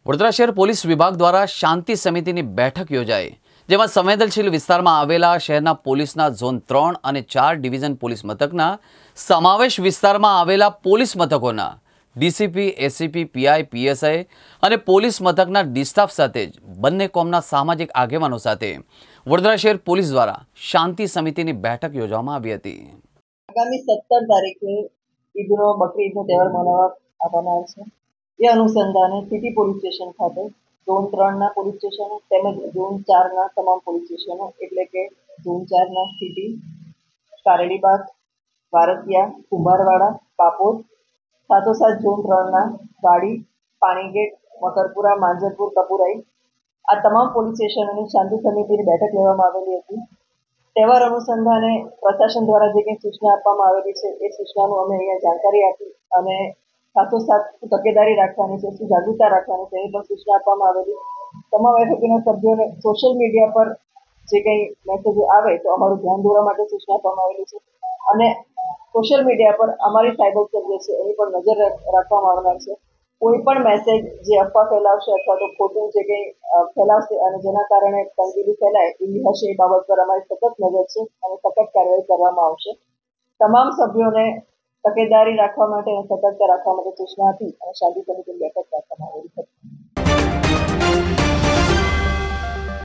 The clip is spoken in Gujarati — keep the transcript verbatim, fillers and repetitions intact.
વડોદરા શહેર પોલીસ વિભાગ દ્વારા શાંતિ સમિતિની બેઠક યોજાઈ, જેમાં સંવેદનશીલ વિસ્તારમાં આવેલા શહેરના પોલીસના ઝોન ત્રણ અને ચાર ડિવિઝન પોલીસ મથકના સમાવેશ વિસ્તારમાં આવેલા પોલીસ મથકોના ડીસીપી, એસીપી, પીઆઈ, પીએસઆઈ અને પોલીસ મથકના ડી સ્ટાફ સાથે જ બંને કોમના સામાજિક આગેવાનો સાથે વડોદરા શહેર પોલીસ દ્વારા શાંતિ સમિતિની બેઠક યોજવામાં આવી હતી। આગામી સત્તર તારીખે ઈદનો બકરી ઈદનો તહેવાર મનાવવા આવવાનો છે। એ અનુસંધાને સિટી પોલીસ સ્ટેશન ખાતે ઝોન ત્રણના પોલીસ સ્ટેશનો તેમજ ઝોન ચારના તમામ પોલીસ સ્ટેશનો એટલે કે ઝોન ચારના સિટી, કારેલીબાગ, વારસિયા, કુંભારવાડા, કાપોદ, સાથોસાથ ઝોન ત્રણના વાડી, પાણીગેટ, મકરપુરા, માંજરપુર, કપુરાઈ આ તમામ પોલીસ સ્ટેશનોની શાંતિ સમિતિની બેઠક લેવામાં આવેલી હતી। તહેવાર અનુસંધાને પ્રશાસન દ્વારા જે કંઈ સૂચના આપવામાં આવેલી છે એ સૂચનાનું અમે અહીંયા જાણકારી આપી અને સાથોસાથ તકેદારી રાખવાની છે, શું જાગૃતતા રાખવાની છે એની પણ સૂચના આપવામાં આવેલી। તમામ એફએપીના સભ્યોને સોશિયલ મીડિયા પર જે કંઈ મેસેજો આવે તો અમારું ધ્યાન દોરવા માટે સૂચના આપવામાં આવેલી છે અને સોશિયલ મીડિયા પર અમારી સાયબર સેલ જે છે એની પર નજર રાખવામાં આવનાર છે। કોઈ પણ મેસેજ જે અફવા ફેલાવશે અથવા તો ખોટું જે કંઈ ફેલાવશે અને જેના કારણે તંગદિલી ફેલાય એવી હશે એ બાબત પર અમારી સતત નજર છે અને સખત કાર્યવાહી કરવામાં આવશે। તમામ સભ્યોને તકેદારી રાખવા માટે અને સતર્કતા રાખવા માટે સૂચના આપી અને શાંતિ સમિતિની બેઠક રાખવામાં આવેલી હતી।